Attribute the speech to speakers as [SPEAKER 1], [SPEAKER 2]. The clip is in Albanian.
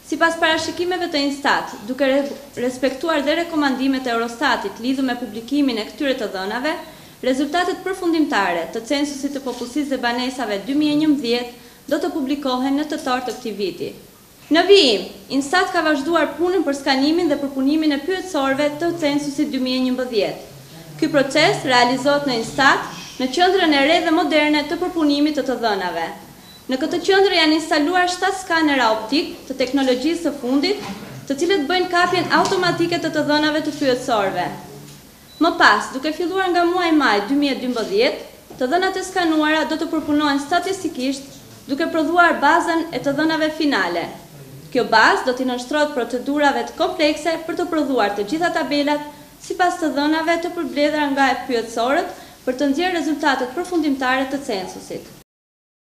[SPEAKER 1] Sipas parashikimeve të Instat, duke respektuar dhe rekomandimet e Eurostatit lidhur me publikimin e këtyre të dhënave, rezultatet përfundimtare të censusit të popullsisë dhe banesave 2011 do të publikohen në tetor të këtij viti. Në vijim, Instat ka vazhduar punën për skanimin dhe përpunimin e pyetësorëve të censusit 2011. Ky proces realizohet në Instat në qendrën e re dhe moderne të përpunimit të dhënave. Në këtë qendër janë instaluar 7 skanera optik të teknologjisë së fundit, të cilët bëjnë kapjen automatike të dhënave të pyetësorëve. Më pas, duke filluar nga muaji maj 2012, të dhënat e skanuara do të përpunohen statistikisht duke prodhuar bazën e të dhënave finale. Kjo bazë do t'i nënshtrohet procedurave të komplekse për të prodhuar të gjitha tabelat sipas të dhënave të përbledhura nga pyetësorët për të nxjerrë rezultatet përfundimtare të censusit.